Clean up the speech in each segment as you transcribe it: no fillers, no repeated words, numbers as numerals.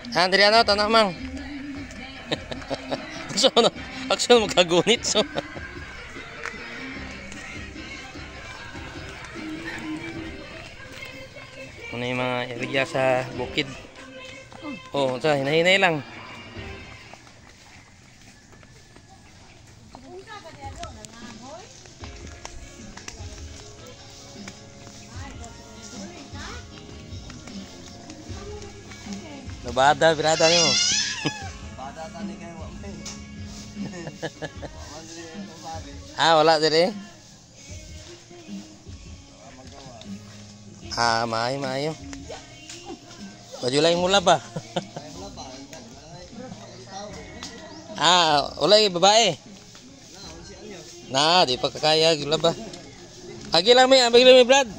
Adriano, tanah mang. So, actually magkagunit so. Ano yung mga area sa bukid. Oh, sa hinahinay lang. Nabada, birada niyo. Bada tani kayo. Wala dire. Maayo. Baju lain mula ba? Ulay babae. Nah, di pa kakaya gila ba? Agi lang mi, Brad.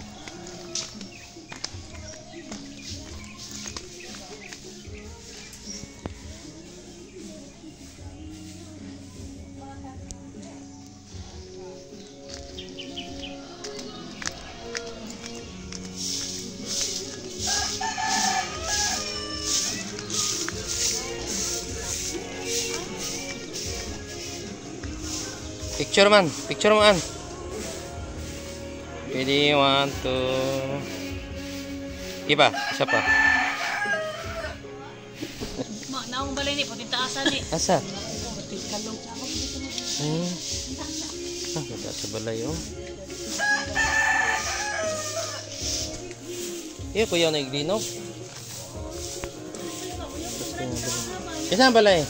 Picture man. Pwede 1, 2. Iba, isa pa. Naong balay ni, pati taasan ni. Asa? Pati kalong. Wala sa balay oh. Iya kuya na iglinog. Isa ang balay?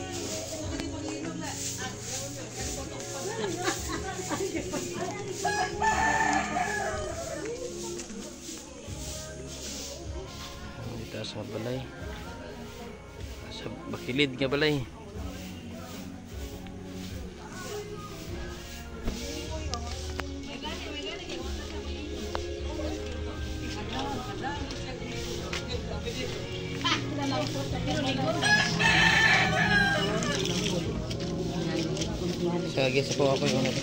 Dito sa balay. Sa bakilid nga balay. Sige sa po ako yung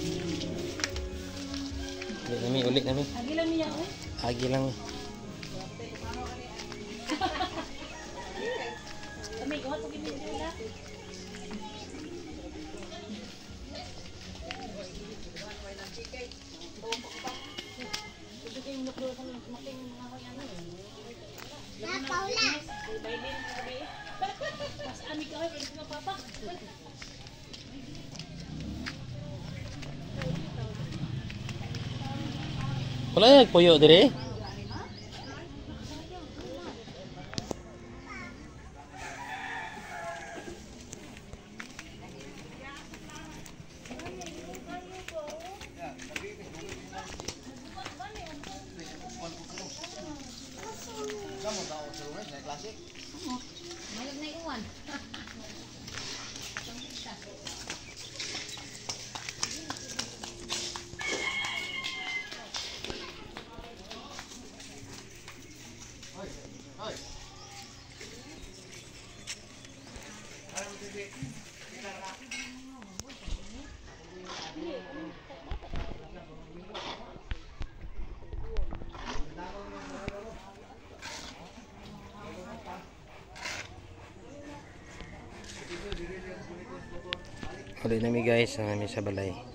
ulit namin. Agi lang niya eh. Agi lang. Kami gawa to gini nila. Na Paula. Mas ami ka pwede ka papa. Wala yung puyo dire. Mayroon na iwan. Huli namin guys, ang namin sa balay.